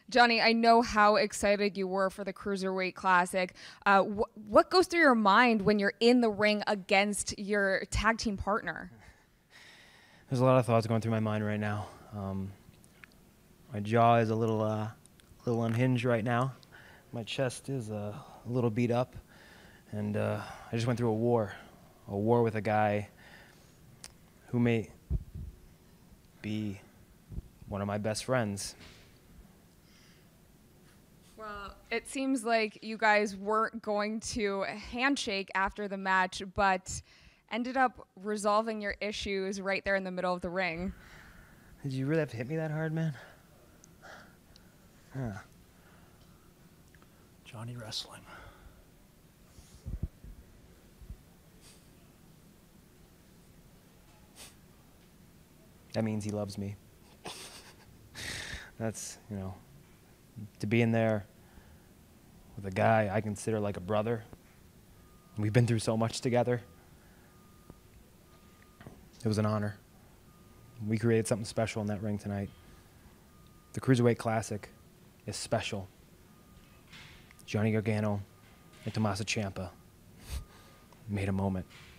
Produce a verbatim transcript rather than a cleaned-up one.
Johnny, I know how excited you were for the Cruiserweight Classic. Uh, wh- what goes through your mind when you're in the ring against your tag team partner? There's a lot of thoughts going through my mind right now. Um, my jaw is a little, uh, little unhinged right now. My chest is uh, a little beat up, and uh, I just went through a war, a war with a guy who may be one of my best friends. Well, it seems like you guys weren't going to handshake after the match, but ended up resolving your issues right there in the middle of the ring. Did you really have to hit me that hard, man? Huh. Johnny Wrestling. That means he loves me. That's, you know, to be in there with a guy I consider like a brother. We've been through so much together. It was an honor. We created something special in that ring tonight. The Cruiserweight Classic is special. Johnny Gargano and Tommaso Ciampa made a moment.